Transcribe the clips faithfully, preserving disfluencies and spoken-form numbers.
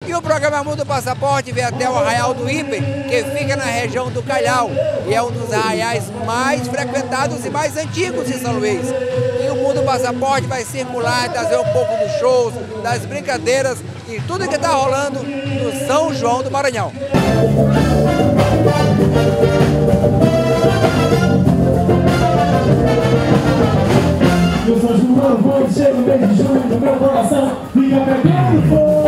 E o programa Mundo Passaporte vem até o Arraial do Ipe, que fica na região do Calhau, e é um dos arraiais mais frequentados e mais antigos de São Luís. E o Mundo Passaporte vai circular e trazer um pouco dos shows, das brincadeiras e tudo que está rolando no São João do Maranhão. Eu sou João, vou chego no mês de junho, no meu coração fica pegando fogo.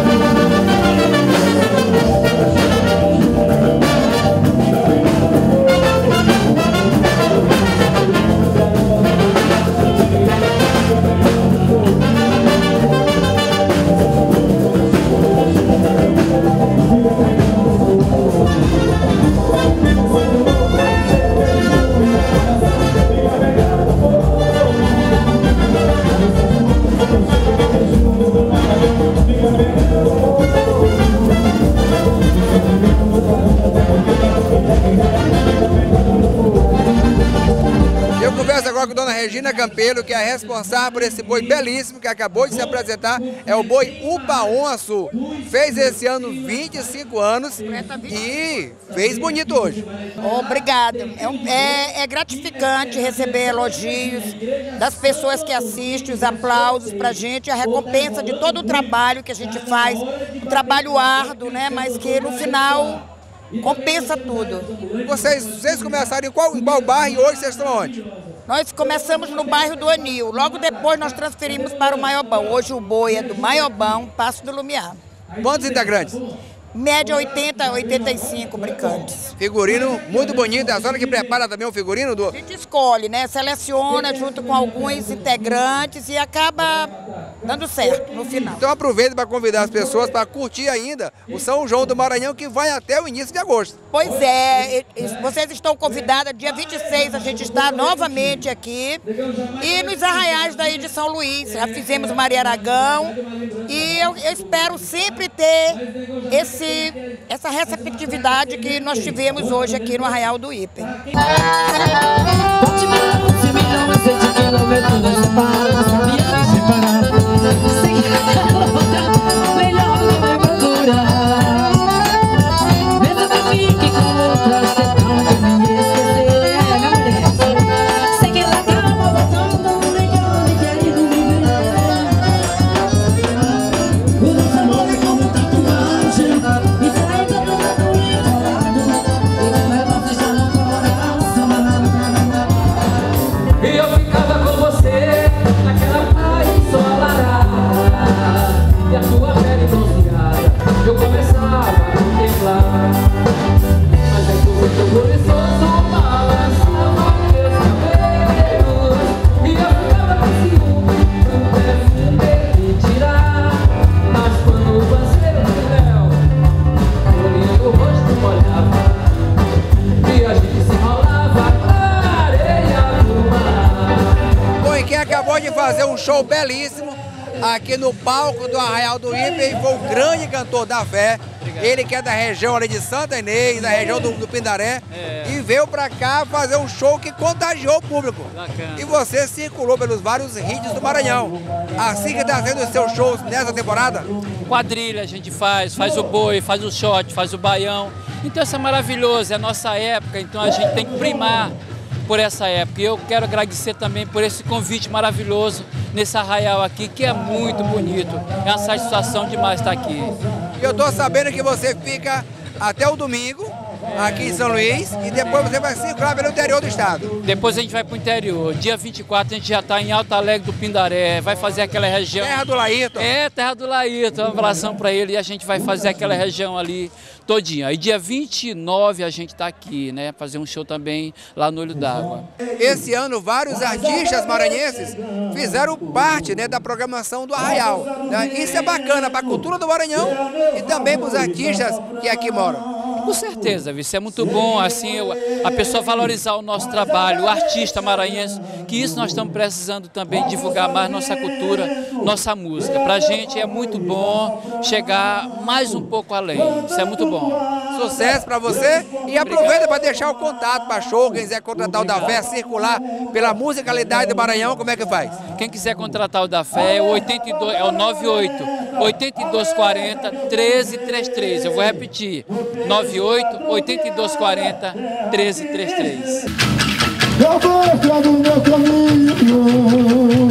Eu converso agora com a dona Regina Campelo, que é a responsável por esse boi belíssimo que acabou de se apresentar. É o boi Upa-Onça. Fez esse ano vinte e cinco anos e fez bonito hoje. Obrigada. É, um, é, é gratificante receber elogios das pessoas que assistem, os aplausos pra gente, a recompensa de todo o trabalho que a gente faz, um trabalho árduo, né? Mas que no final compensa tudo. Vocês, vocês começaram em qual, em qual bairro e hoje vocês estão onde? Nós começamos no bairro do Anil, logo depois nós transferimos para o Maiobão. Hoje o boi é do Maiobão, Passo do Lumiar. Quantos integrantes? Média oitenta, oitenta e cinco brincantes. Figurino muito bonito, é a senhora que prepara também o figurino do... A gente escolhe, né? Seleciona junto com alguns integrantes e acaba dando certo no final. Então aproveita para convidar as pessoas para curtir ainda o São João do Maranhão, que vai até o início de agosto. Pois é, vocês estão convidadas, dia vinte e seis a gente está novamente aqui e nos arraiais daí de São Luís. Já fizemos Maria Aragão e eu, eu espero sempre ter esse essa receptividade que nós tivemos hoje aqui no Arraial do Ipe. Acabou de fazer um show belíssimo aqui no palco do Arraial do Ipe e foi o grande cantor da fé. Obrigado. Ele que é da região ali de Santa Inês, da região do, do Pindaré, é. E veio pra cá fazer um show que contagiou o público. Bacana. E você circulou pelos vários hits do Maranhão. Assim que está sendo os seus shows nessa temporada? Quadrilha a gente faz, faz o boi, faz o shot, faz o baião. Então isso é maravilhoso, é a nossa época, então a gente tem que primar por essa época. E eu quero agradecer também por esse convite maravilhoso nesse arraial aqui, que é muito bonito. É uma satisfação demais estar aqui. E eu estou sabendo que você fica até o domingo aqui em São Luís e depois você vai circular pelo interior do estado. Depois a gente vai para o interior. Dia vinte e quatro a gente já está em Alto Alegre do Pindaré, vai fazer aquela região... Terra do Laírton. É, Terra do Laírton, um abração para ele e a gente vai fazer aquela região ali todinha. E dia vinte e nove a gente está aqui, né, fazer um show também lá no Olho d'Água. Esse ano vários artistas maranhenses fizeram parte, né, da programação do Arraial. Né? Isso é bacana para a cultura do Maranhão e também para os artistas que aqui moram. Com certeza, isso é muito bom, assim, a pessoa valorizar o nosso trabalho, o artista maranhense, que isso nós estamos precisando também, divulgar mais nossa cultura, nossa música. Pra gente é muito bom chegar mais um pouco além, isso é muito bom. Sucesso para você e aproveita para deixar o contato para show, quem quiser contratar o da Fé, circular pela musicalidade do Maranhão, como é que faz? Quem quiser contratar o da Fé é o oitenta e dois, é o noventa e oito, oito dois quatro zero, um três três três. Eu vou repetir, nove oito oito dois quatro zero, um três três três. Eu vou entrar no meu caminho.